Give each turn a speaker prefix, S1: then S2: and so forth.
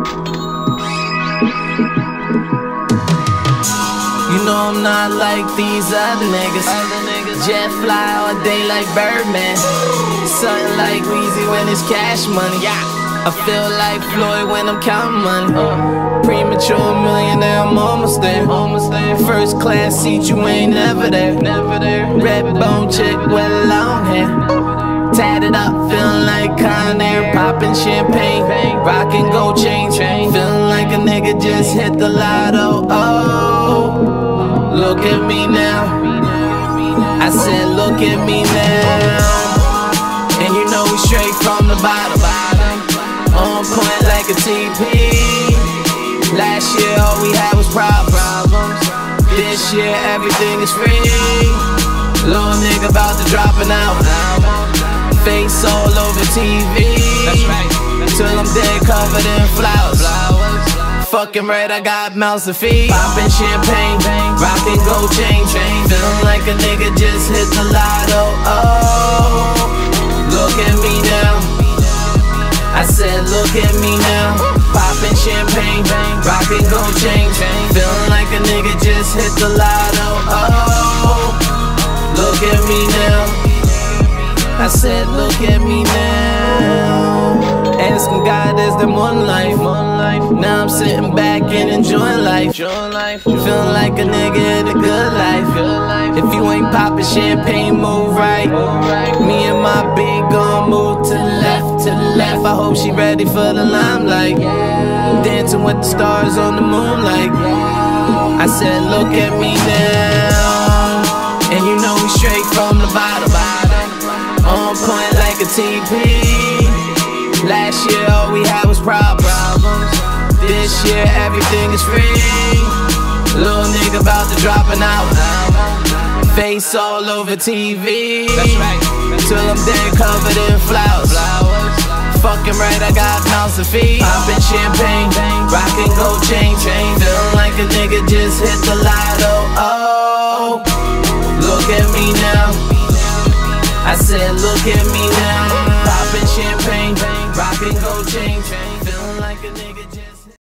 S1: You know I'm not like these other niggas. Jet fly all day like Birdman. Something like Weezy when it's cash money. I feel like Floyd when I'm counting money. Premature millionaire, I'm almost there. First class seat, you ain't never there. Red bone chick with long hair, tatted up, feeling like Conair. Popping champagne, rocking gold chains, feeling like a nigga just hit the lotto. Oh, look at me now. I said, look at me now. And you know we straight from the bottom, on point like a TP. Last year all we had was problems. This year everything is free. Little nigga about to drop an album. Face all over TV. Till I'm dead covered in flowers. Fucking right, I got mouths to feed. Popping champagne, rocking gold chain. Feeling like a nigga just hit the lotto. Oh, look at me now. I said, look at me now. Popping champagne, rocking gold chain. Feeling like a nigga just hit the lotto. Oh, look at me now. I said, look at me now. Asking God, is there more than life? Now I'm sitting back and enjoying life. Feeling like a nigga in a good life. If you ain't popping champagne, move right. Me and my big gon' move to the left, to the left. I hope she ready for the limelight. Dancing with the stars on the moonlight. I said, look at me now. And you know we straight from the bottom, on point like a TP. Last year all we had was problems. This year everything is free. Little nigga about to drop an album. Face all over TV. Till I'm dead covered in flowers. Fucking right, I got mouths to feed. Popping champagne, rocking gold chain. Feeling like a nigga just hit the lotto. Oh, look at me now. I said, look at me now. Popping champagne, rocking gold chain. Feeling like a nigga.